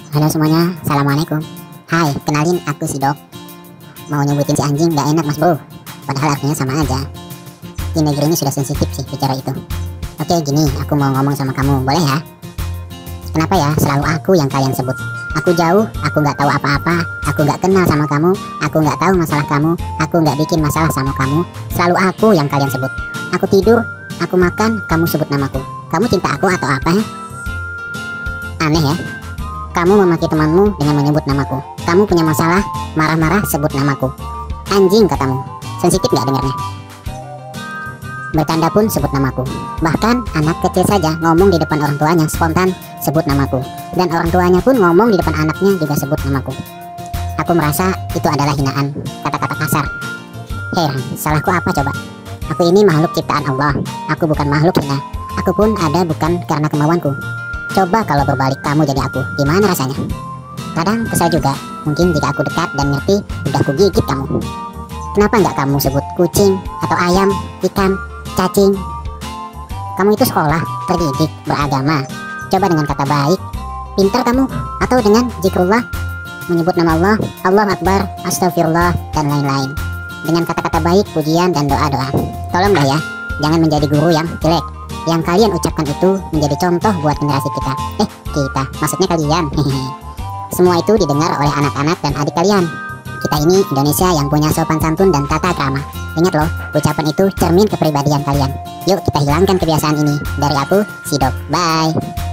Halo semuanya, assalamualaikum. Hai, kenalin aku si Dok. Mau nyebutin si anjing gak enak mas bro, padahal artinya sama aja. Di negeri ini sudah sensitif sih bicara itu. Oke gini, aku mau ngomong sama kamu, boleh ya? Kenapa ya selalu aku yang kalian sebut? Aku jauh, aku gak tahu apa-apa, aku gak kenal sama kamu, aku gak tahu masalah kamu, aku gak bikin masalah sama kamu. Selalu aku yang kalian sebut. Aku tidur, aku makan, kamu sebut namaku. Kamu cinta aku atau apa ya? Aneh ya. Kamu memaki temanmu dengan menyebut namaku. Kamu punya masalah, marah-marah sebut namaku. Anjing katamu. Sensitif gak dengarnya? Bercanda pun sebut namaku. Bahkan anak kecil saja ngomong di depan orang tuanya spontan sebut namaku. Dan orang tuanya pun ngomong di depan anaknya juga sebut namaku. Aku merasa itu adalah hinaan, kata-kata kasar. Heran, salahku apa coba? Aku ini makhluk ciptaan Allah. Aku bukan makhluk hina. Aku pun ada bukan karena kemauanku. Coba kalau berbalik kamu jadi aku, gimana rasanya? Kadang kesal juga, mungkin jika aku dekat dan ngerti, udah aku gigit kamu. Kenapa nggak kamu sebut kucing, atau ayam, ikan, cacing? Kamu itu sekolah, terdidik, beragama. Coba dengan kata baik, pintar kamu, atau dengan zikrullah, menyebut nama Allah, Allah Akbar, Astagfirullah, dan lain-lain. Dengan kata-kata baik, pujian, dan doa-doa. Tolong dah ya, jangan menjadi guru yang jelek. Yang kalian ucapkan itu menjadi contoh buat generasi kita. Kita, maksudnya kalian. Semua itu didengar oleh anak-anak dan adik kalian. Kita ini Indonesia yang punya sopan santun dan tata krama. Ingat loh, ucapan itu cermin kepribadian kalian. Yuk kita hilangkan kebiasaan ini. Dari aku, si Dok. Bye.